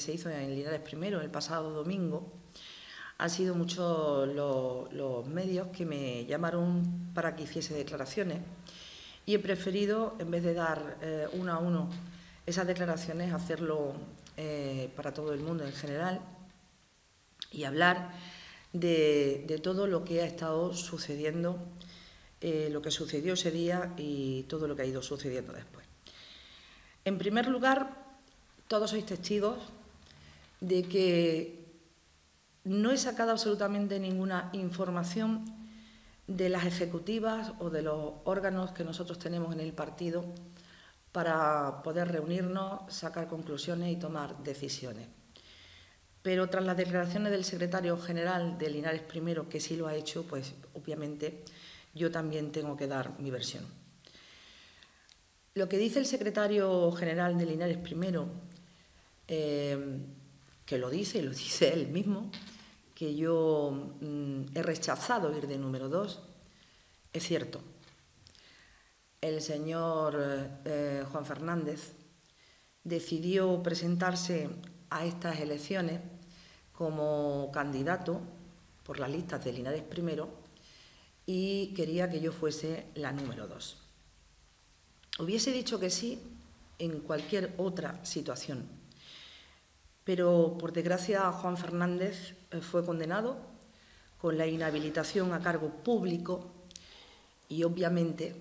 se hizo en Linares Primero el pasado domingo, han sido muchos los medios que me llamaron para que hiciese declaraciones y he preferido, en vez de dar uno a uno esas declaraciones, hacerlo para todo el mundo en general y hablar de todo lo que ha estado sucediendo, lo que sucedió ese día y todo lo que ha ido sucediendo después. En primer lugar, todos sois testigos de que no he sacado absolutamente ninguna información de las ejecutivas o de los órganos que nosotros tenemos en el partido para poder reunirnos, sacar conclusiones y tomar decisiones. Pero tras las declaraciones del secretario general de Linares Primero, que sí lo ha hecho, pues obviamente yo también tengo que dar mi versión. Lo que dice el secretario general de Linares Primero, que lo dice él mismo, que yo he rechazado ir de número 2, es cierto. El señor Juan Fernández decidió presentarse a estas elecciones como candidato por las listas de Linares Primero y quería que yo fuese la número 2. Hubiese dicho que sí en cualquier otra situación, pero por desgracia Juan Fernández fue condenado con la inhabilitación a cargo público y obviamente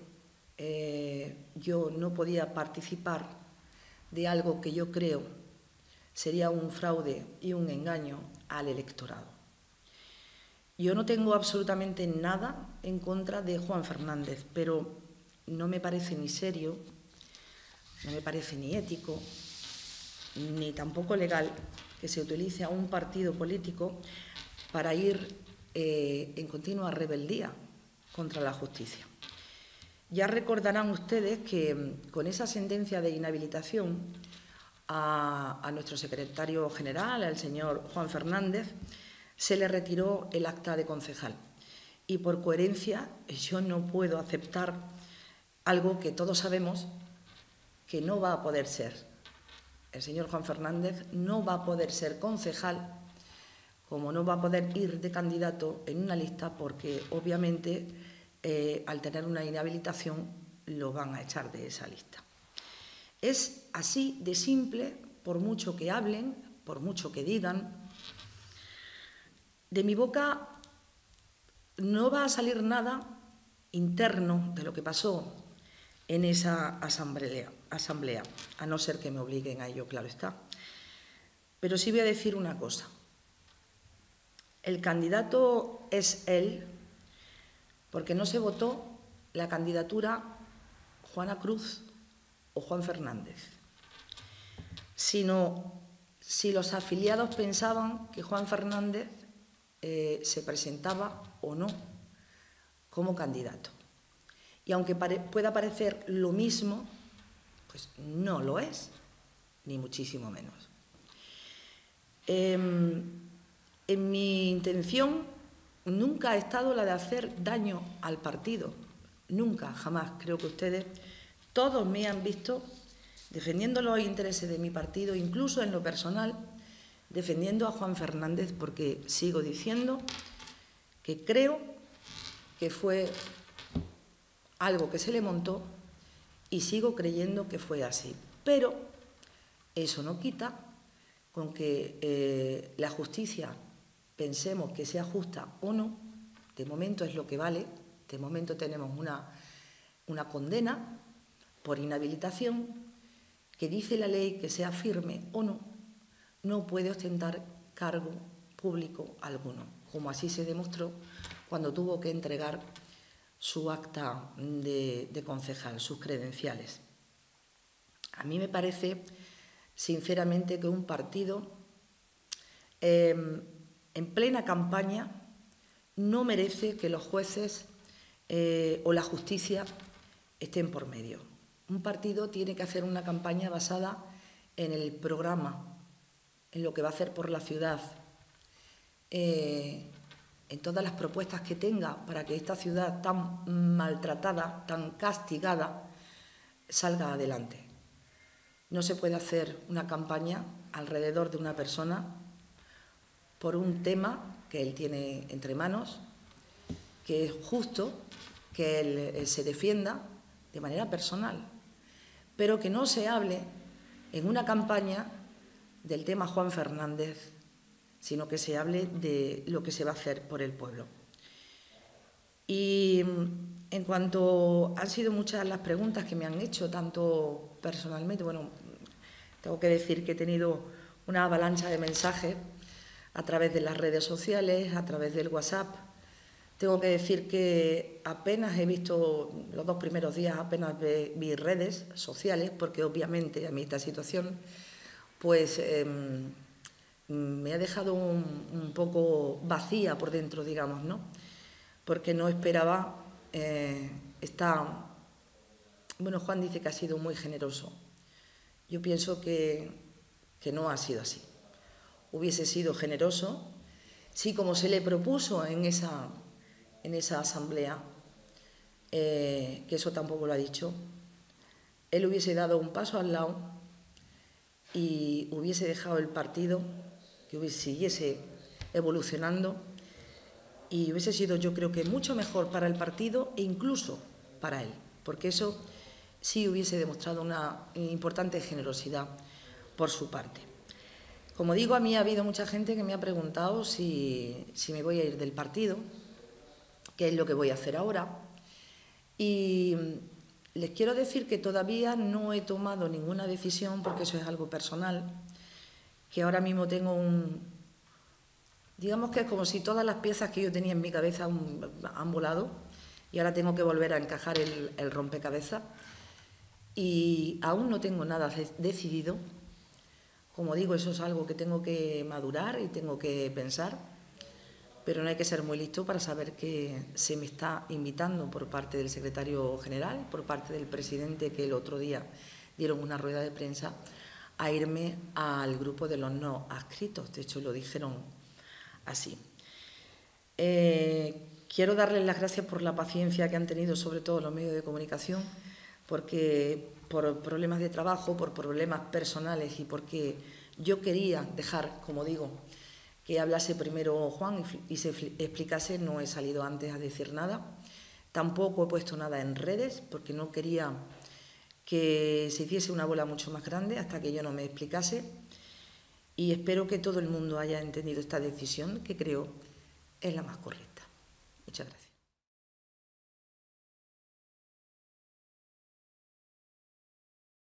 yo no podía participar de algo que yo creo sería un fraude y un engaño al electorado. Yo no tengo absolutamente nada en contra de Juan Fernández, pero no me parece ni serio, no me parece ni ético, ni tampoco legal que se utilice a un partido político para ir en continua rebeldía contra la justicia. Ya recordarán ustedes que con esa sentencia de inhabilitación a nuestro secretario general, al señor Juan Fernández, se le retiró el acta de concejal. Y por coherencia yo no puedo aceptar algo que todos sabemos que no va a poder ser. El señor Juan Fernández no va a poder ser concejal, como no va a poder ir de candidato en una lista porque obviamente al tener una inhabilitación lo van a echar de esa lista. Es así de simple, por mucho que hablen, por mucho que digan. De mi boca no va a salir nada interno de lo que pasó en esa asamblea, a no ser que me obliguen a ello, claro está. Pero sí voy a decir una cosa. El candidato es él, porque no se votó la candidatura Juana Cruz o Juan Fernández, sino si los afiliados pensaban que Juan Fernández se presentaba o no como candidato. Y aunque pueda parecer lo mismo, pues no lo es, ni muchísimo menos. En mi intención nunca ha estado la de hacer daño al partido, nunca, jamás. Creo que ustedes todos me han visto defendiendo los intereses de mi partido, incluso en lo personal, defendiendo a Juan Fernández, porque sigo diciendo que creo que fue algo que se le montó y sigo creyendo que fue así. Pero eso no quita con que la justicia pensemos que sea justa o no. De momento es lo que vale. De momento tenemos una condena por inhabilitación que dice la ley que sea firme o no, no puede ostentar cargo público alguno, como así se demostró cuando tuvo que entregar su acta de concejal, sus credenciales. A mí me parece, sinceramente, que un partido en plena campaña no merece que los jueces o la justicia estén por medio. Un partido tiene que hacer una campaña basada en el programa, en lo que va a hacer por la ciudad, en todas las propuestas que tenga para que esta ciudad tan maltratada, tan castigada, salga adelante. No se puede hacer una campaña alrededor de una persona por un tema que él tiene entre manos, que es justo que él se defienda de manera personal, pero que no se hable en una campaña del tema Juan Fernández, sino que se hable de lo que se va a hacer por el pueblo. Y en cuanto han sido muchas las preguntas que me han hecho, tanto personalmente, bueno, tengo que decir que he tenido una avalancha de mensajes a través de las redes sociales, a través del WhatsApp. Tengo que decir que apenas he visto, los 2 primeros días apenas vi redes sociales, porque obviamente a mí esta situación pues me ha dejado un poco vacía por dentro, digamos, ¿no? Porque no esperaba Bueno, Juan dice que ha sido muy generoso. Yo pienso que no ha sido así. Hubiese sido generoso si, como se le propuso en esa asamblea, que eso tampoco lo ha dicho, él hubiese dado un paso al lado y hubiese dejado el partido que siguiese evolucionando y hubiese sido, yo creo que mucho mejor para el partido e incluso para él, porque eso sí hubiese demostrado una importante generosidad por su parte. Como digo, a mí ha habido mucha gente que me ha preguntado si me voy a ir del partido, qué es lo que voy a hacer ahora, y les quiero decir que todavía no he tomado ninguna decisión, porque eso es algo personal, que ahora mismo tengo digamos que es como si todas las piezas que yo tenía en mi cabeza han volado y ahora tengo que volver a encajar el rompecabezas y aún no tengo nada decidido. Como digo, eso es algo que tengo que madurar y tengo que pensar, pero no hay que ser muy listo para saber que se me está invitando por parte del secretario general, por parte del presidente, que el otro día dieron una rueda de prensa, a irme al grupo de los no adscritos. De hecho, lo dijeron así. Quiero darles las gracias por la paciencia que han tenido, sobre todo los medios de comunicación, porque por problemas de trabajo, por problemas personales y porque yo quería dejar, como digo, que hablase primero Juan y se explicase, no he salido antes a decir nada. Tampoco he puesto nada en redes porque no quería que se hiciese una bola mucho más grande hasta que yo no me explicase. Y espero que todo el mundo haya entendido esta decisión, que creo es la más correcta. Muchas gracias.